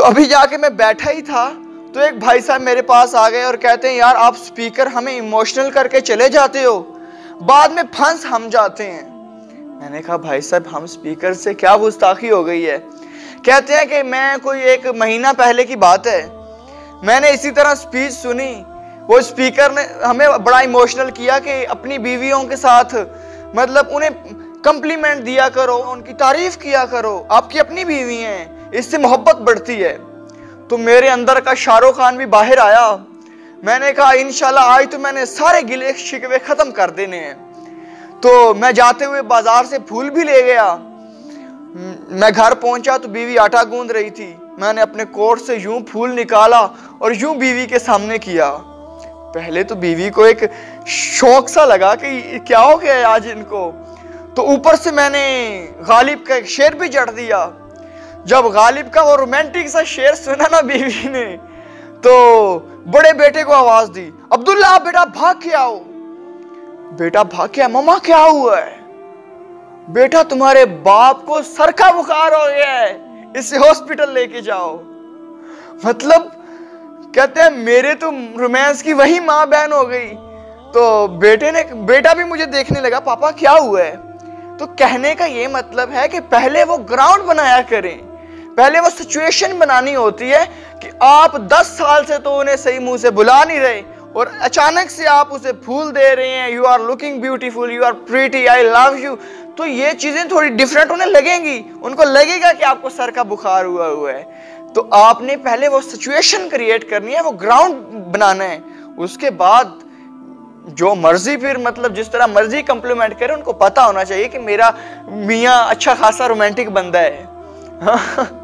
तो अभी जाके मैं बैठा ही था तो एक भाई साहब मेरे पास आ गए और कहते हैं यार आप स्पीकर हमें इमोशनल करके चले जाते हो, बाद में फंस हम जाते हैं। मैंने कहा भाई साहब हम स्पीकर से क्या गुस्ताखी हो गई है। कहते हैं कि मैं कोई 1 महीना पहले की बात है, मैंने इसी तरह स्पीच सुनी, वो स्पीकर ने हमें बड़ा इमोशनल किया कि अपनी बीवियों के साथ मतलब उन्हें कम्प्लीमेंट दिया करो, उनकी तारीफ किया करो, आपकी अपनी बीवी हैं, इससे मोहब्बत बढ़ती है। तो मेरे अंदर का शाहरुख खान भी बाहर आया। मैंने कहा इंशाल्लाह आज तो मैंने सारे गिले शिकवे खत्म कर देने हैं। तो मैं जाते हुए बाजार से फूल भी ले गया। मैं घर पहुंचा तो बीवी आटा गूंद रही थी। मैंने अपने कोट से यूं फूल निकाला और यूं बीवी के सामने किया। पहले तो बीवी को एक शौक सा लगा कि क्या हो गया आज इनको। तो ऊपर से मैंने गालिब का एक शेर भी जड़ दिया। जब गालिब का वो रोमांटिक सा शेर सुना ना बीवी ने, तो बड़े बेटे को आवाज दी, अब्दुल्ला बेटा भाग के आओ। बेटा भाग के, मम्मा क्या हुआ है? बेटा तुम्हारे बाप को सर का बुखार हो गया है, इसे हॉस्पिटल लेके जाओ। मतलब कहते हैं मेरे तो रोमांस की वही माँ बहन हो गई। तो बेटा भी मुझे देखने लगा, पापा क्या हुआ है? तो कहने का ये मतलब है कि पहले वो ग्राउंड बनाया करें, पहले वो सिचुएशन बनानी होती है कि आप 10 साल से तो उन्हें सही मुंह से बुला नहीं रहे और अचानक से आप उसे फूल दे रहे हैं, you are looking beautiful, you are pretty, I love you. तो ये चीजें थोड़ी डिफरेंट उन्हें लगेंगी, उनको लगेगा कि आपको सर का बुखार हुआ है। तो आपने पहले वो सिचुएशन क्रिएट करनी है, वो ग्राउंड बनाना है। उसके बाद जो मर्जी फिर मतलब जिस तरह मर्जी कम्प्लीमेंट करे, उनको पता होना चाहिए कि मेरा मियाँ अच्छा खासा रोमांटिक बंदा है।